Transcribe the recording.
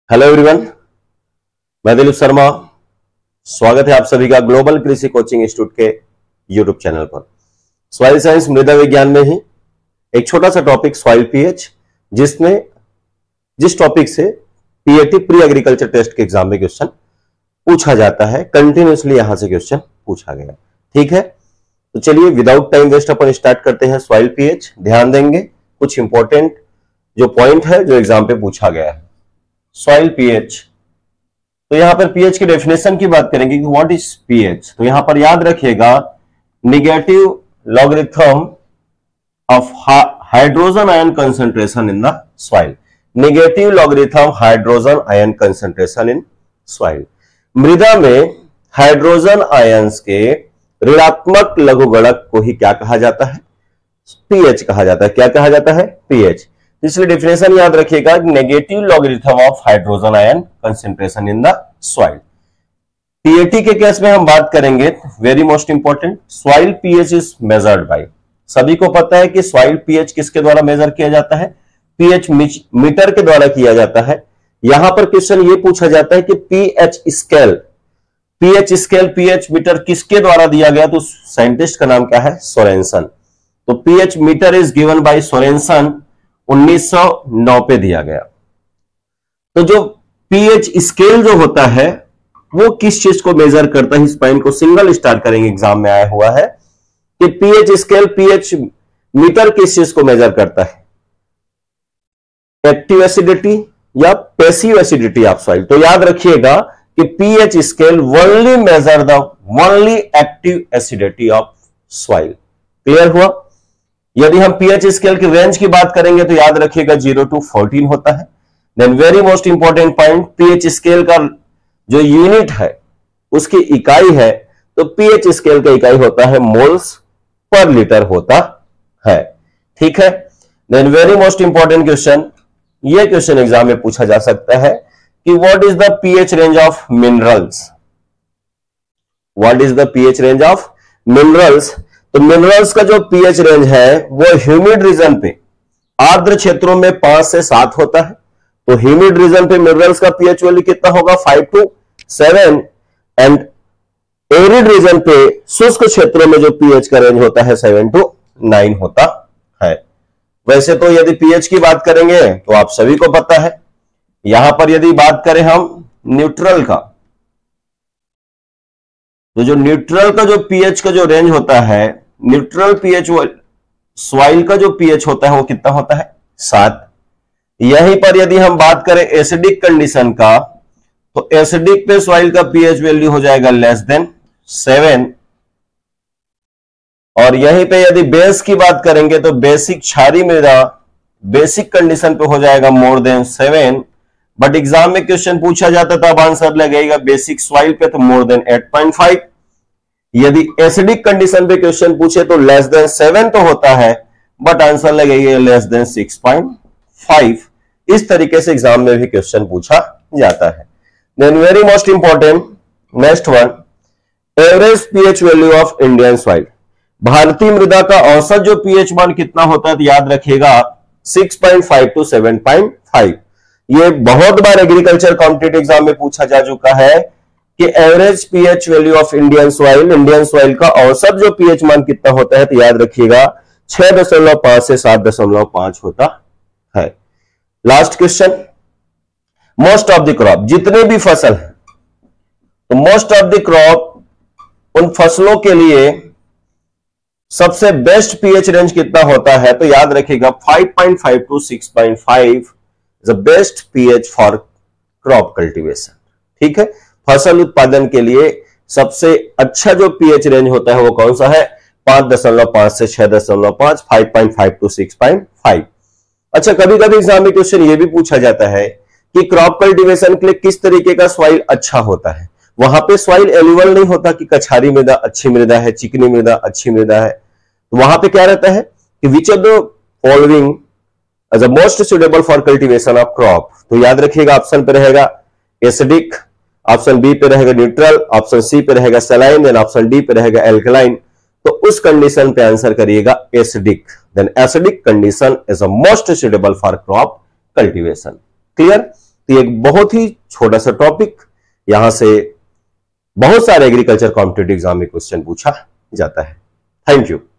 Hello everyone, मैं दिलीप शर्मा। स्वागत है आप सभी का ग्लोबल कृषि कोचिंग इंस्टीट्यूट के यूट्यूब चैनल पर। सॉइल साइंस मृदा विज्ञान में ही एक छोटा सा टॉपिक सॉइल पीएच, जिस टॉपिक से पीएटी प्री एग्रीकल्चर टेस्ट के एग्जाम में क्वेश्चन पूछा जाता है। कंटिन्यूसली यहां से क्वेश्चन पूछा गया। ठीक है, तो चलिए विदाउट टाइम वेस्ट अपन स्टार्ट करते हैं। सॉइल पीएच ध्यान देंगे, कुछ इंपॉर्टेंट जो पॉइंट है जो एग्जाम पे पूछा गया है। सॉइल पीएच, तो यहां पर पीएच की डेफिनेशन की बात करेंगे कि व्हाट इज पीएच। तो यहां पर याद रखिएगा negative logarithm of hydrogen ion concentration in the soil. Negative logarithm hydrogen ion concentration in soil. मृदा में हाइड्रोजन आयंस के ऋणात्मक लघुगणक को ही क्या कहा जाता है? पीएच कहा जाता है। क्या कहा जाता है? पीएच। इसलिए डेफिनेशन याद रखिएगा, negative logarithm of hydrogen ion concentration in the soil. PAT के केस में हम बात करेंगे, very most important, soil pH is measured by. सभी को पता है कि सॉइल पीएच किसके द्वारा मेजर किया जाता है? पीएच मीटर के द्वारा किया जाता है। यहां पर क्वेश्चन ये पूछा जाता है कि पीएच स्केल पीएच मीटर किसके द्वारा दिया गया? तो साइंटिस्ट का नाम क्या है? सोरेनसन। तो pH meter is given by Sorensen, 1909 पे दिया गया। तो जो पीएच स्केल जो होता है वो किस चीज को मेजर करता है? इस पॉइंट को सिंगल स्टार करेंगे, एग्जाम में आया हुआ है कि पीएच स्केल पीएच मीटर किस चीज को मेजर करता है? एक्टिव एसिडिटी या पैसिव एसिडिटी ऑफ सॉइल। तो याद रखिएगा कि pH scale only measure the only active acidity of soil. Clear हुआ? यदि हम पीएच स्केल की रेंज की बात करेंगे तो याद रखिएगा 0 to 14 होता है। Then very most important point, pH scale का जो यूनिट है उसकी इकाई है, तो पीएच स्केल का इकाई होता है मोल्स पर लीटर होता है। ठीक है। Then very most important question, ये क्वेश्चन एग्जाम में पूछा जा सकता है कि what is the pH range of minerals. What is the pH range of minerals? तो मिनरल्स का जो पीएच रेंज है वो ह्यूमिड रीजन पे, आर्द्र क्षेत्रों में 5 से 7 होता है। तो ह्यूमिड रीजन पे मिनरल्स का पीएच वैल्यू कितना होगा? 5 to 7। एंड एरिड रीजन पे, शुष्क क्षेत्रों में जो पीएच का रेंज होता है 7 to 9 होता है। वैसे तो यदि पीएच की बात करेंगे तो आप सभी को पता है। यहां पर यदि बात करें हम न्यूट्रल का, तो जो न्यूट्रल का जो पीएच का जो रेंज होता है, न्यूट्रल पीएच सॉइल का जो पीएच होता है वो कितना होता है? 7। यहीं पर यदि हम बात करें एसिडिक कंडीशन का, तो एसिडिक पे सॉइल का पीएच वैल्यू हो जाएगा लेस देन 7। और यहीं पे यदि बेस की बात करेंगे तो बेसिक क्षारीय मृदा बेसिक कंडीशन पे हो जाएगा मोर देन 7। बट एग्जाम में क्वेश्चन पूछा जाता था, अब आंसर लगेगा बेसिक सॉइल पे तो मोर देन 8.5। यदि एसिडिक कंडीशन पे क्वेश्चन पूछे तो लेस देन 7 तो होता है, बट आंसर लगेगा लेस देन 6.5। इस तरीके से एग्जाम में भी क्वेश्चन पूछा जाता है। Then very most important next one, average pH value of Indian soil. भारतीय मृदा का औसत जो पीएच मान कितना होता है? तो याद रखिएगा 6.5 to 7.5। ये बहुत बार एग्रीकल्चर कॉम्पिटिटिव एग्जाम में पूछा जा चुका है कि average pH value of Indian soil का औसत जो पीएच मान कितना होता है? तो याद रखिएगा 6.5 से 7.5 होता है। Last question, most of the crop, जितने भी फसल है तो मोस्ट ऑफ द क्रॉप, उन फसलों के लिए सबसे बेस्ट पीएच रेंज कितना होता है? तो याद रखिएगा 5.5 to 6.5 the best pH for crop cultivation. ठीक है, फसल उत्पादन के लिए सबसे अच्छा जो पीएच रेंज होता है वो कौन सा है? 5.5 से 6.5, 5.5 to 6.5। अच्छा, कभी कभी एग्जाम में क्वेश्चन ये भी पूछा जाता है कि क्रॉप कल्टीवेशन के लिए किस तरीके का सॉइल अच्छा होता है। वहां पे सॉइल एल्यूवल नहीं होता कि कछारी मृदा अच्छी मृदा है, चिकनी मृदा अच्छी मृदा है। तो वहां पे क्या रहता है कि which of the following as a most suitable for cultivation of crop. तो याद रखिएगा ऑप्शन पे रहेगा एसिडिक, ऑप्शन बी पे रहेगा न्यूट्रल, ऑप्शन सी पे रहेगा सलाइन, देन ऑप्शन डी पे रहेगा एल्कलाइन। तो उस कंडीशन पे आंसर करिएगा acidic. Then acidic condition is a most suitable for crop cultivation. Clear? तो एक बहुत ही छोटा सा टॉपिक, यहां से बहुत सारे एग्रीकल्चर कॉम्पिटिटिव एग्जाम में क्वेश्चन पूछा जाता है। Thank you.